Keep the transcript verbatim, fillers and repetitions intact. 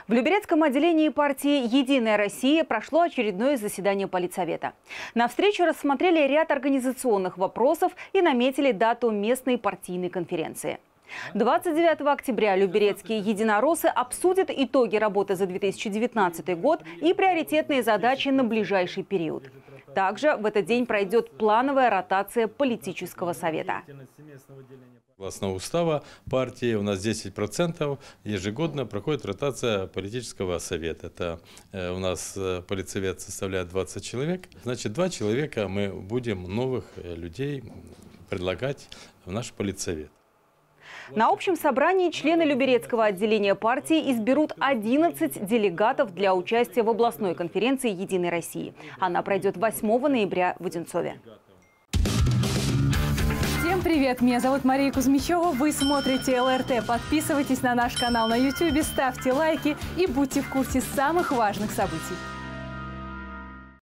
В Люберецком отделении партии «Единая Россия» прошло очередное заседание политсовета. На встречу рассмотрели ряд организационных вопросов и наметили дату местной партийной конференции. двадцать девятого октября люберецкие единороссы обсудят итоги работы за две тысячи девятнадцатый год и приоритетные задачи на ближайший период. Также в этот день пройдет плановая ротация политического совета. Согласно устава партии у нас десять процентов ежегодно проходит ротация политического совета. Это э, у нас э, политсовет составляет двадцать человек. Значит, два человека мы будем новых э, людей предлагать в наш политсовет. На общем собрании члены Люберецкого отделения партии изберут одиннадцать делегатов для участия в областной конференции «Единой России». Она пройдет восьмого ноября в Одинцове. Всем привет! Меня зовут Мария Кузьмичева. Вы смотрите эл эр тэ. Подписывайтесь на наш канал на ютубе, ставьте лайки и будьте в курсе самых важных событий.